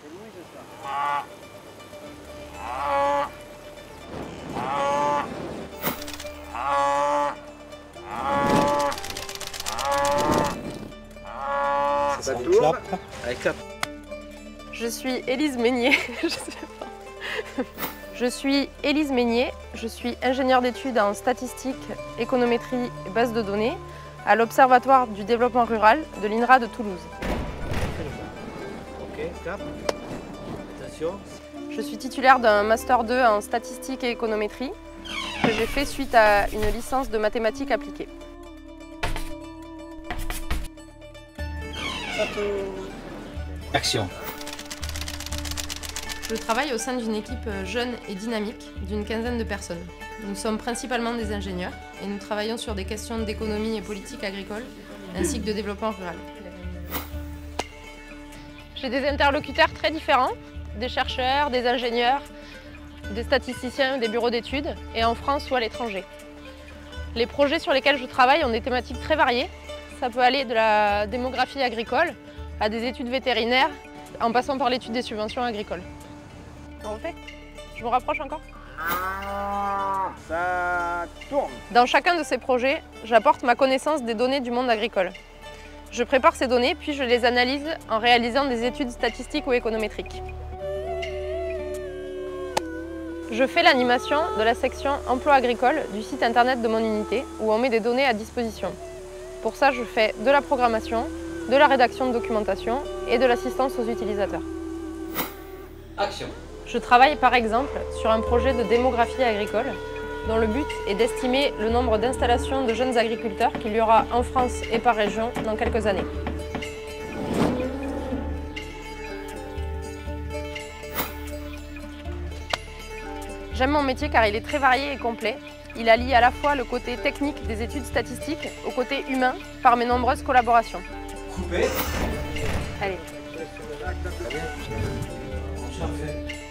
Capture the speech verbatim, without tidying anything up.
Ça tourne. Allez, clap. Je suis Élise Meignier. je, sais pas. je suis Élise Meignier. Je suis ingénieure d'études en statistique, économétrie et base de données à l'Observatoire du développement rural de l'I N R A de Toulouse. Ok, clap. Attention. Je suis titulaire d'un Master deux en statistique et économétrie que j'ai fait suite à une licence de mathématiques appliquées. Action. Je travaille au sein d'une équipe jeune et dynamique d'une quinzaine de personnes. Nous sommes principalement des ingénieurs et nous travaillons sur des questions d'économie et politique agricole ainsi que de développement rural. J'ai des interlocuteurs très différents, des chercheurs, des ingénieurs, des statisticiens, des bureaux d'études, et en France ou à l'étranger. Les projets sur lesquels je travaille ont des thématiques très variées. Ça peut aller de la démographie agricole à des études vétérinaires, en passant par l'étude des subventions agricoles. On le fait ? Je me rapproche encore ? Ça tourne. Dans chacun de ces projets, j'apporte ma connaissance des données du monde agricole. Je prépare ces données, puis je les analyse en réalisant des études statistiques ou économétriques. Je fais l'animation de la section emploi agricole du site internet de mon unité, où on met des données à disposition. Pour ça, je fais de la programmation, de la rédaction de documentation et de l'assistance aux utilisateurs. Action. Je travaille par exemple sur un projet de démographie agricole dont le but est d'estimer le nombre d'installations de jeunes agriculteurs qu'il y aura en France et par région dans quelques années. J'aime mon métier car il est très varié et complet. Il allie à la fois le côté technique des études statistiques au côté humain par mes nombreuses collaborations. Coupé. Allez. Bien.